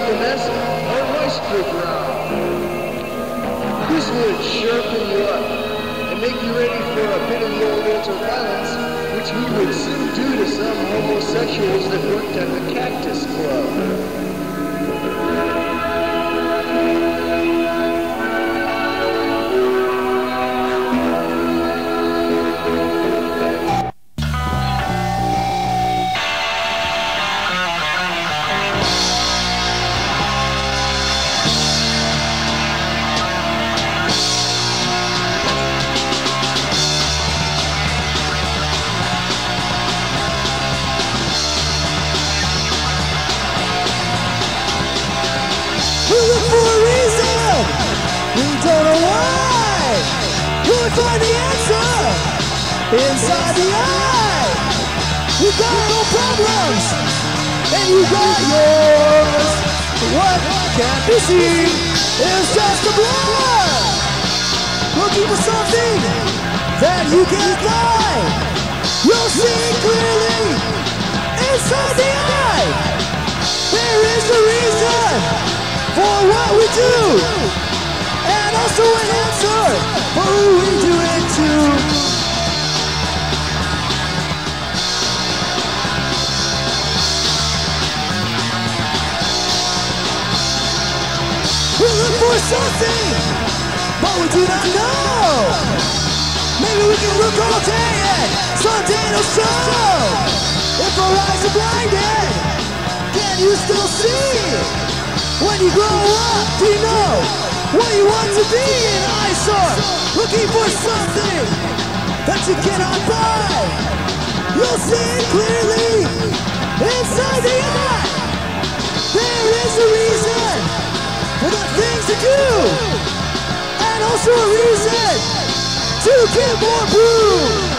Alchemist or Royster Brown. This would sharpen you up and make you ready for a bit of the old ultraviolence, which we would soon do to some homosexuals that worked at the Cactus Club. Find the answer inside the eye. You got no problems, and you got yours. What can't be seen is just a blur. Looking for something that you can't find. You'll see clearly inside the eye. There is a reason for what we do, and also an answer for who we do it to. We look for something, but we do not know. Maybe we can look all day and Sunday no show. If our eyes are blinded, can you still see? When you grow up, do you know what you want to be? An eyesore, looking for something that you cannot buy. You'll see it clearly inside the eye. There is a reason for the things to do, and also a reason to get more brew.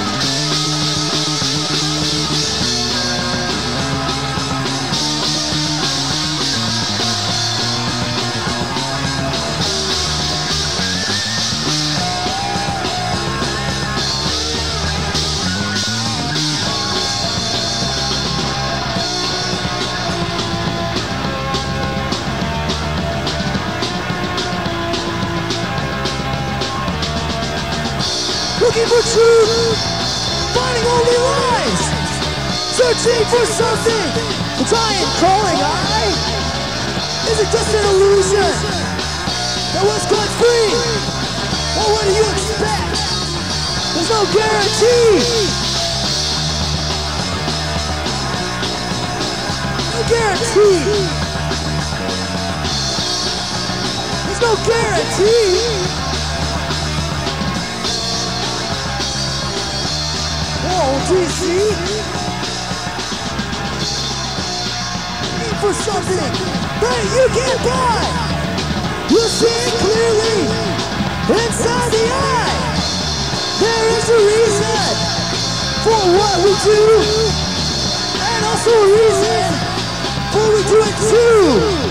Looking for truth, finding only lies, searching for something, a giant crawling eye. Is it just an illusion that was cut free? Or what do you expect? There's no guarantee. No guarantee. There's no guarantee. Do you see? Need for something that you can't buy. You'll see it clearly inside the eye. There is a reason for what we do, and also a reason for we do it too.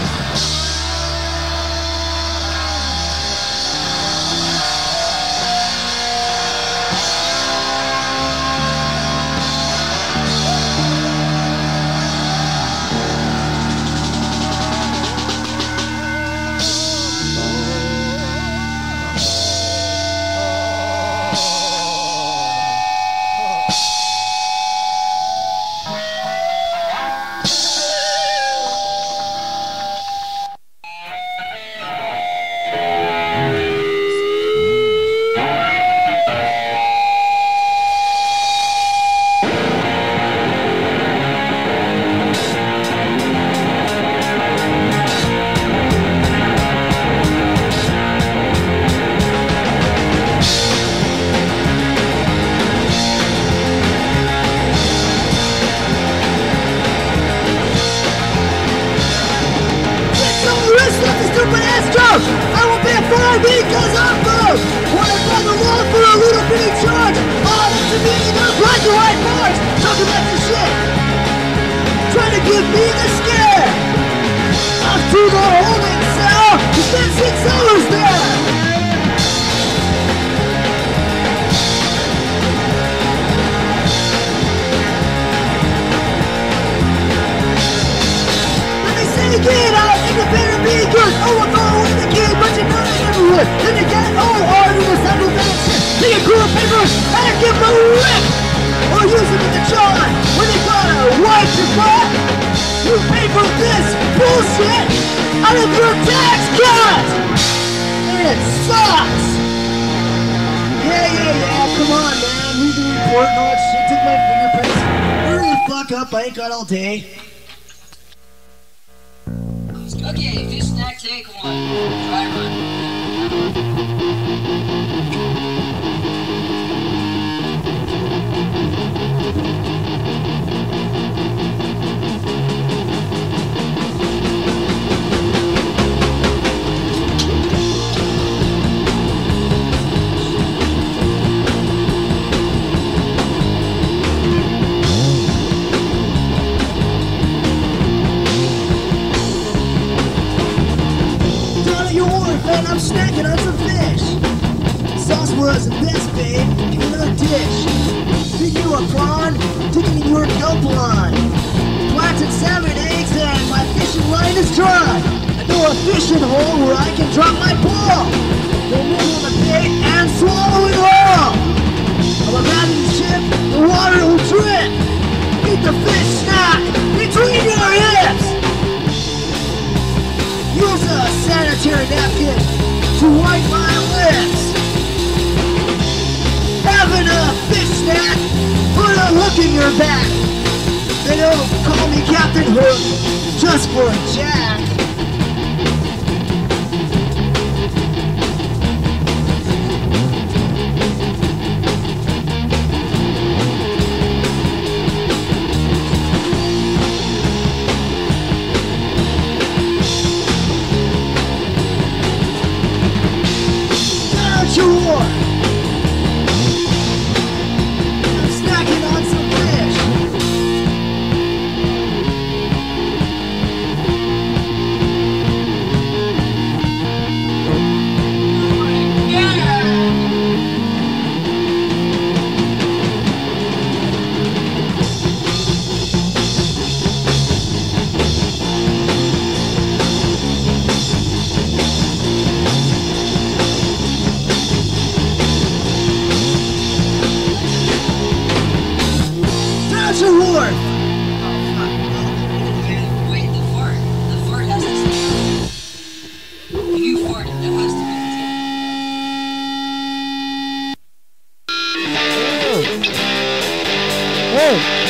I will pay for because I'm broke. Wanna find the law for a little bitty charge. All to me, the black and white bars. Talking about this shit. Trying to give me the scare. Off to the holding cell. You spent $6 there. Let me say again, I think the overflow with the key, but you know they never would. Then you get all hard in the central shit. They get cool paper and give them a lick. Or use it in the jar when they gotta wipe your butt. You pay for this bullshit out of your tax cut. And it sucks. Yeah, come on, man. Read the report and all that shit. Took my fingerprints. Hurry the fuck up, I ain't got all day. Okay, fish snack, take one. Dry run. And I'm snacking on some fish. Sauce was the best, babe. Give me another dish. Feed you a prawn, digging in your gulp line. Planted salmon eggs and my fishing line is dry. I know a fishing hole where I can drop my ball. Then nibble the bait and swallow it all. I'm a mountain ship, the water will drip. Eat the fish snack between your hips. Use a sanitary napkin to wipe my lips. Having a fish snack, put a hook in your back. They don't call me Captain Hook, just for a jack. I'm snacking on some fish. That's a war. Wait, the fart. The fart has to stay. When you fart, that has to be contained. Hey.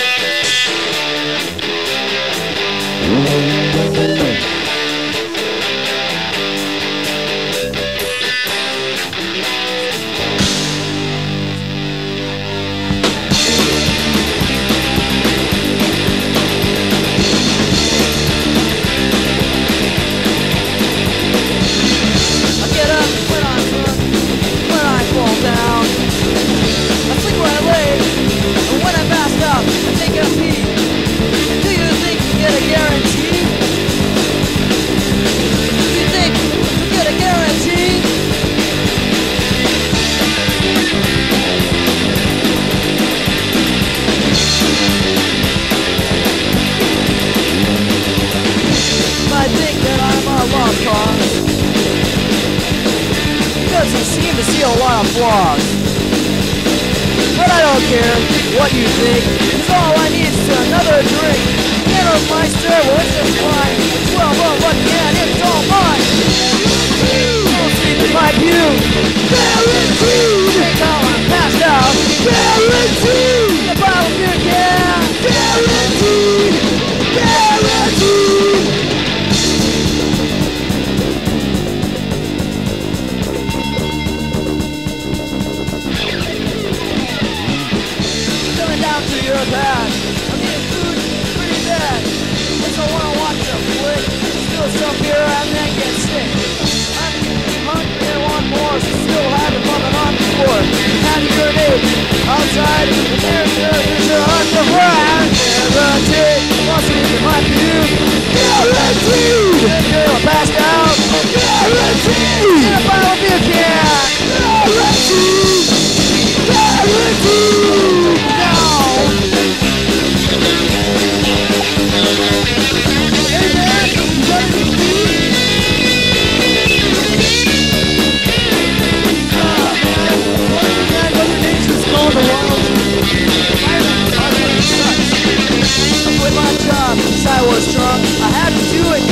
Doesn't seem to see a lot of flaws. But I don't care what you think, 'cause all I need is another drink. Meister, well it's just fine. 12 of what can, it's all mine. Don't sleep in my pew. Guaranteed. Take how I'm passed out. Guaranteed. The bottle beer can. Guaranteed. Guaranteed. Coming down to your path. I'm getting food pretty bad. Guess I wanna watch a flick, steal some beer and then get sick. I'm hungry and want more, so still haven't bumping on the floor. Have a grenade outside, and there's a hunt of rhymes. Guaranteed, I'll sleep in my pew. Guaranteed, good girl passed out. Guaranteed, in a bottle of beer can. Guaranteed, guaranteed. Hey man, you got any food?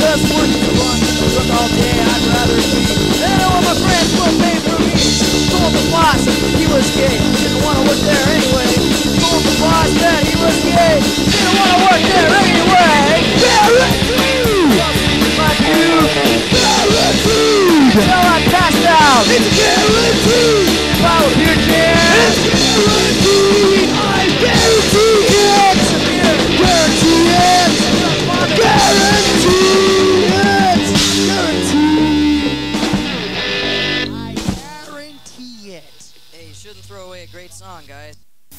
just want to run, drunk all day, I'd rather be. And all my friends will pay for me. Told the boss he was gay, didn't want to work there anyway. Told the boss that he was gay, didn't want to work there anyway. Guaranteed! My dude, guaranteed! Until I passed out. It's guaranteed! If I was your chance, it's guaranteed! I guarantee it! Guarantee it! Guarantee it! Guarantee! I guarantee it. Hey, you shouldn't throw away a great song, guys.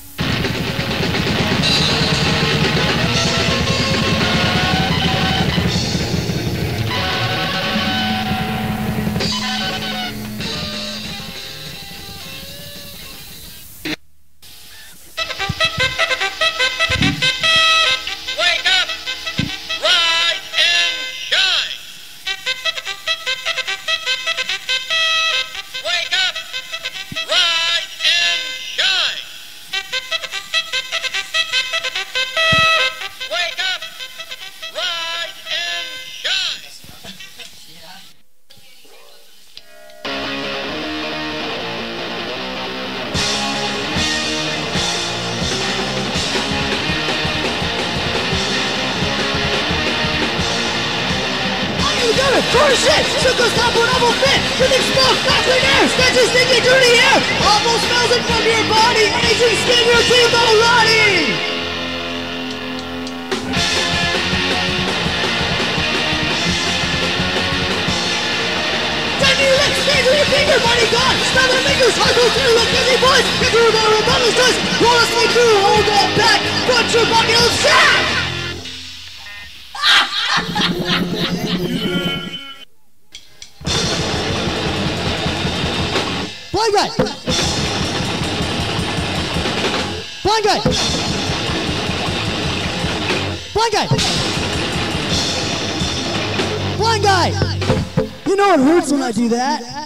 First shit, shook us up when almost fit. Breathing smoke, not clean air, stenches stinking dirty air. Almost smells it from your body, aging skin, your teeth all rotting. Tiny lips, stains with your finger, body gone. Smell their fingers, hard to do like busy boys. Get through the rebellious choice, roll us way through, hold that back, put your body on sack. Blind guy! Blind guy! Blind guy! Blind guy! You know it hurts when I do that.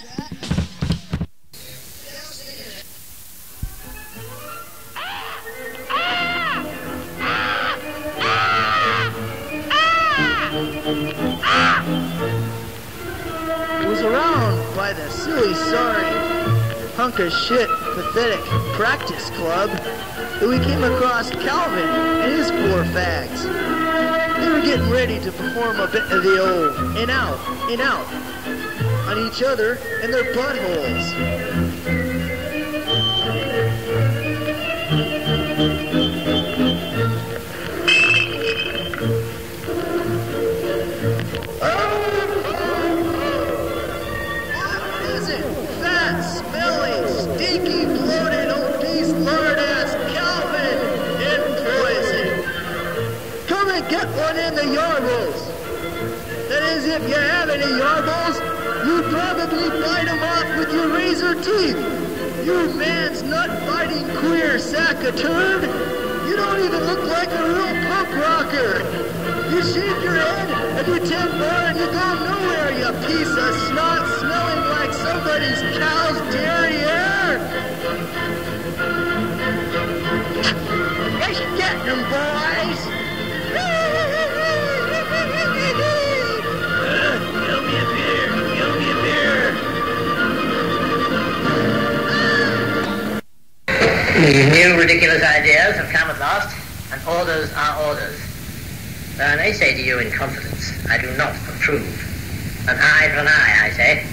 It was around by the silly, sorry, hunk of shit, pathetic practice club that we came across Calvin and his four fags. They were getting ready to perform a bit of the old in out on each other and their buttholes. Stinky, bloated, obese, lard-ass Calvin in poison. Come and get one in the yarbles. That is, if you have any yarbles, you probably bite them off with your razor teeth. You man's nut-biting queer sack of turd. You don't even look like a real punk rocker. You shave your head and you tend more and you go nowhere, you piece of snot smelling like somebody's cow's derriere. Let's get them, boys. Give me a beer. Give me a beer. New ridiculous ideas have come at last, and orders are orders. Though I may say to you in confidence, I do not approve. An eye for an eye, I say.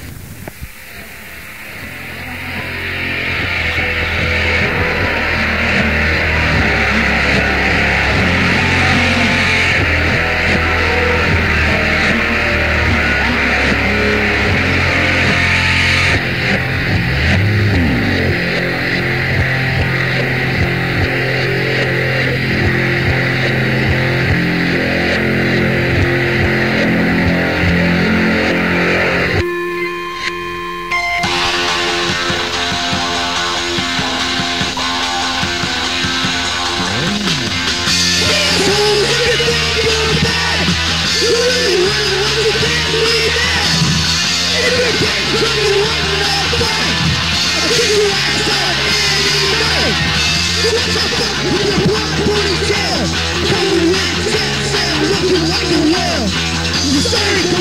Sorry,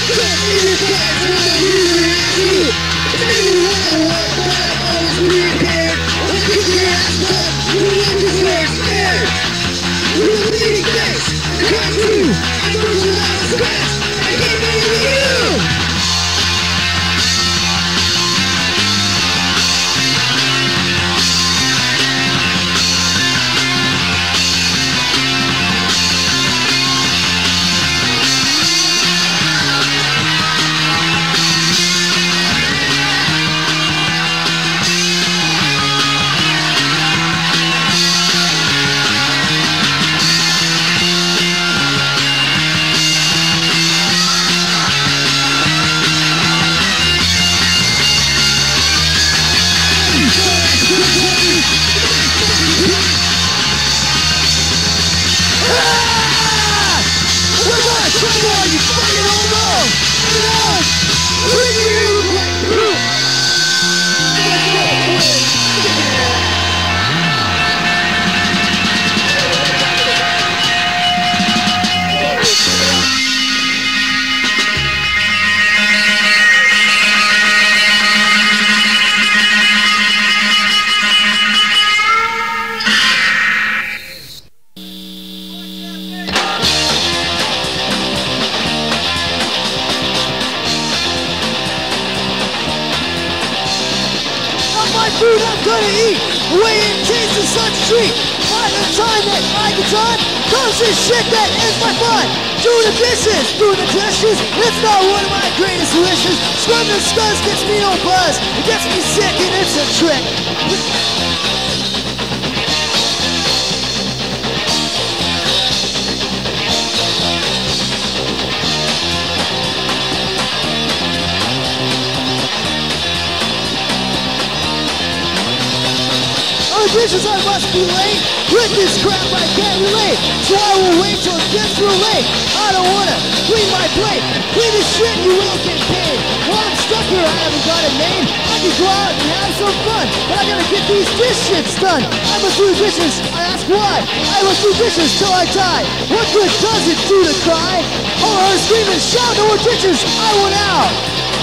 Dishes I must be late. With this crap I can't relate, so I will wait till it gets real late. I don't wanna clean my plate. Clean this shit, you will get paid. While I'm stuck here, I haven't got a name. I can go out and have some fun, but I gotta get these dish shits done. I must do dishes, I ask why. I must do dishes till I die. What good does it do to cry? All I heard screaming, shout, no more dishes, I want out.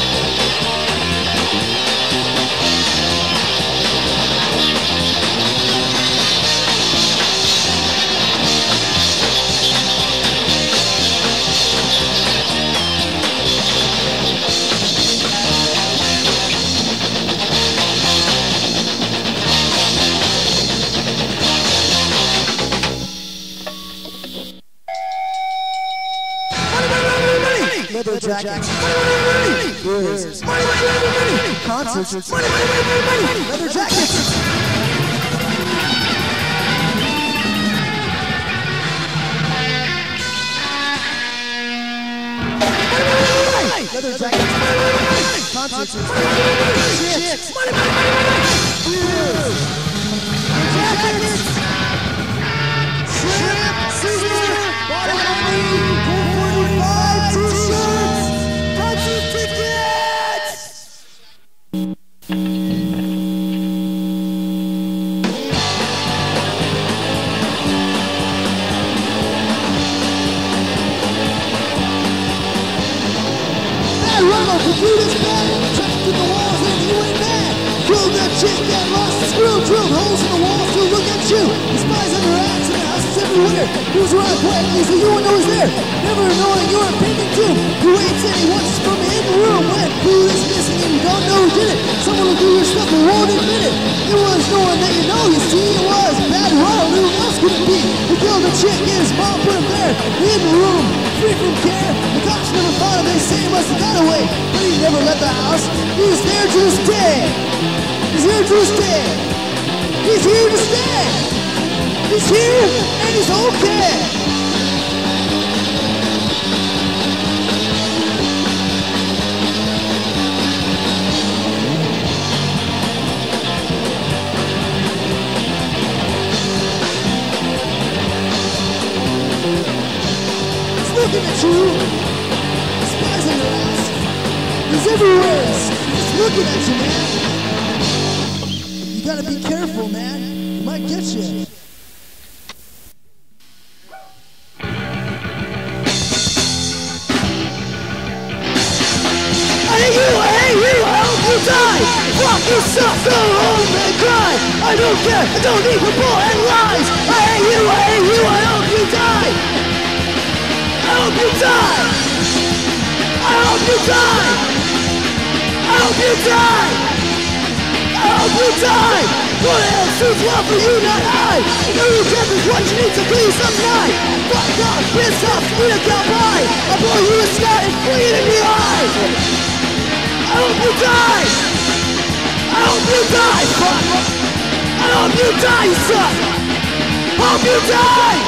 Leather jackets, beers, concerts, leather jackets. Leather jackets, concerts, chicks, beers, jackets, shrimp, Caesar, body money, 445 t-shirts, concert tickets. Bad Ronald, the dude is bad, trapped in the walls and you ain't mad. Drilled that chick, got lost and screwed, drilled holes in the walls to look at you. The spies on your ass and the houses everywhere. He was around quietly so you wouldn't know he's there. Never knowing you're a painting too. You ain't said he wants from a hidden room. When food is missing and you don't know who did it. Someone will do your stuff and won't admit it. It was no one that you know, you see it was Bad Ronald, who else could it be? He killed a chick and his mom put him there. In the room, free from care. The cops never found him, they say he must have got away. But he never left the house, he's there to stay. He's here to stay. He's here to stay. He's here and he's okay. He's looking at you. Spies on your ass. He's everywhere. He's looking at you, man. You gotta be careful, man. He might get you. die. Fuck you suck, go home and cry. I don't care, I don't need people and lies. I hate you, I hope you die. I hope you die. I hope you die. I hope you die. I hope you die. What else is love for you, not I? Know your death is what you need to be some night. Fuck off, piss off, eat a cowboy. I'll blow you a scar and fling it in your eye. I hope you die. I hope you die, fuck. I hope you die, you suck. Hope you die.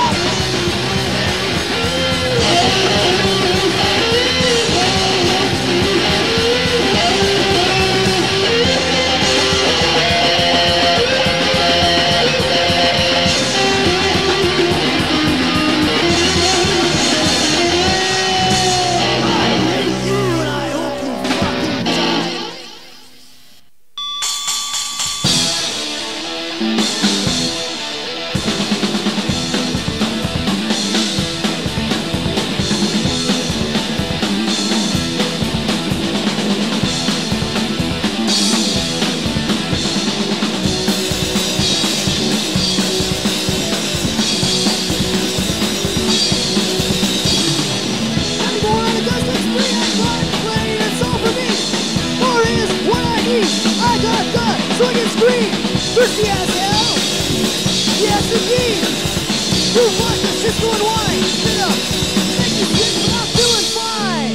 Thirsty as hell? Yes indeed! You want the Cisco and wine? Sit up! Make you sick, but I'm feeling fine!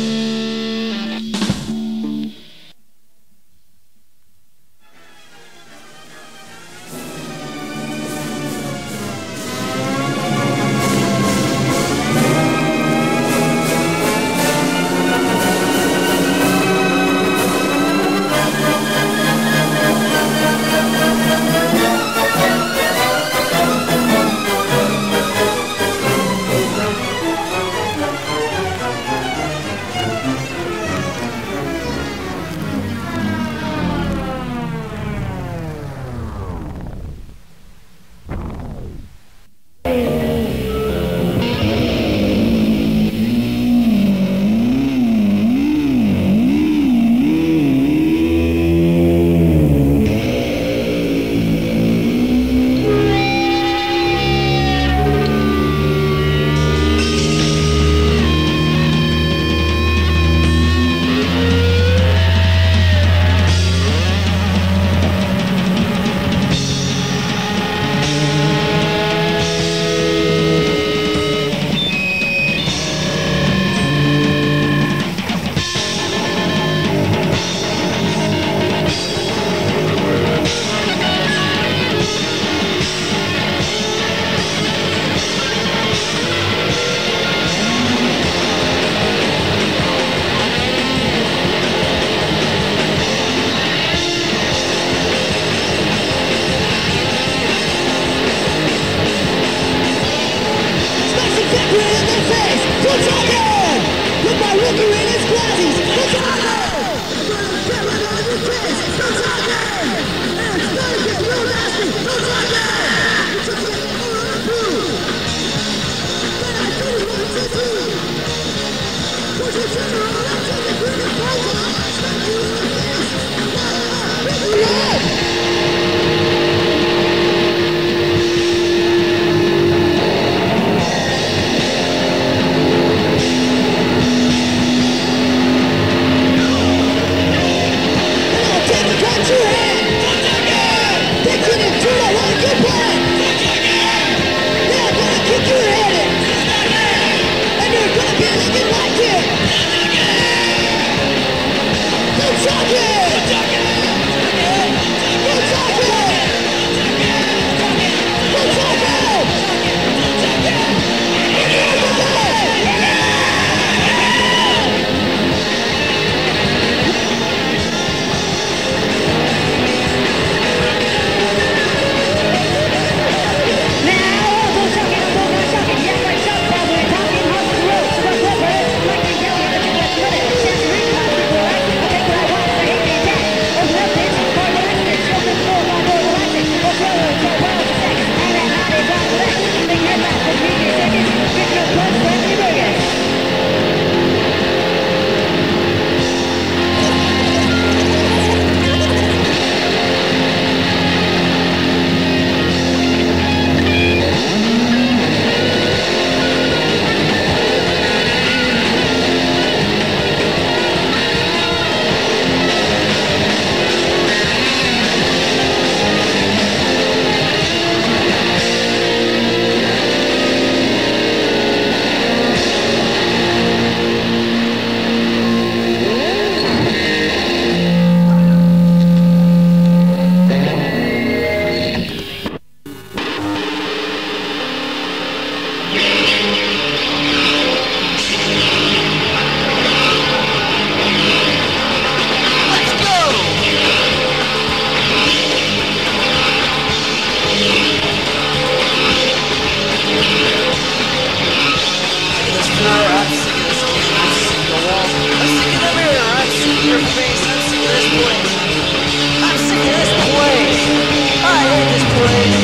place. I'm sick of this place. I hate this place.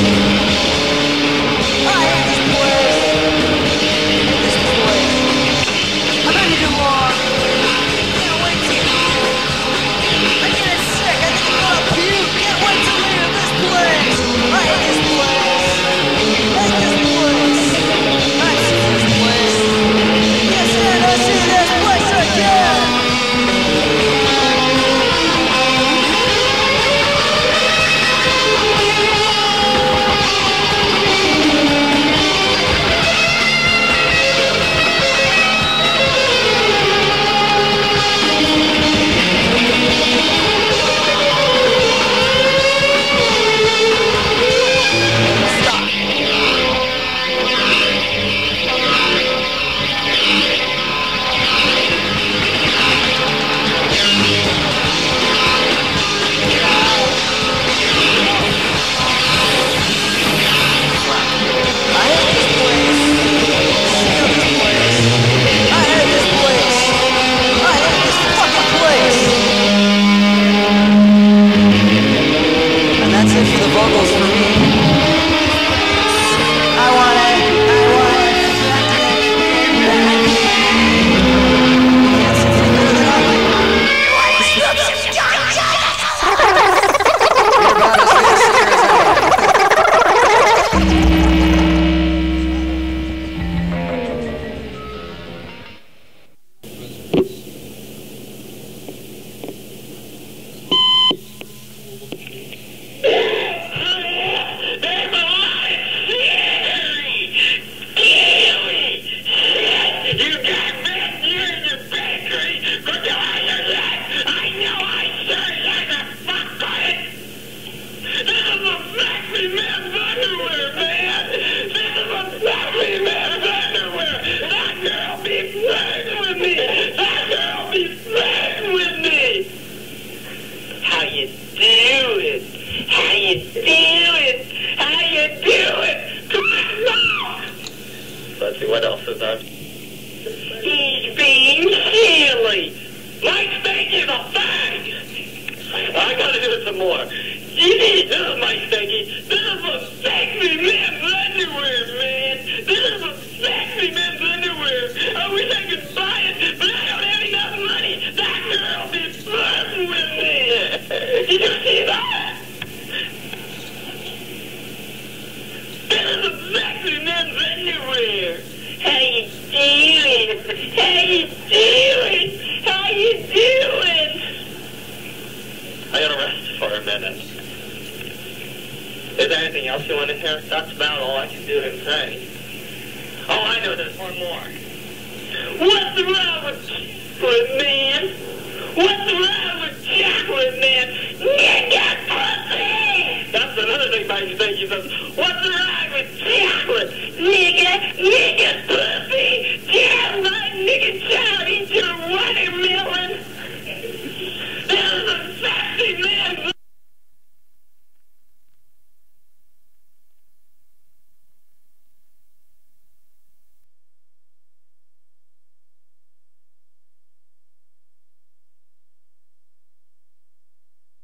I hate this place. I hate this place. I've been here too long. Can't wait to leave. I'm getting sick. I think I'm gonna puke. Can't wait to leave this place. I hate this place. I hate this place. I'm sick of this place. Can't stand to see this place again. What else is that? He's being silly. Mike Spanky's a fag. I gotta do it some more. This is Mike Spanky. This is a sexy man's underwear, man. This is a sexy man's underwear. I wish I could buy it, but I don't have enough money. That girl be flirting with me. Did you see that? This is a sexy man's underwear. How you doing? How you doing? How you doing? I gotta rest for a minute. Is there anything else you want to hear? That's about all I can do and say. Oh, I know there's one more. What's wrong with man? What's wrong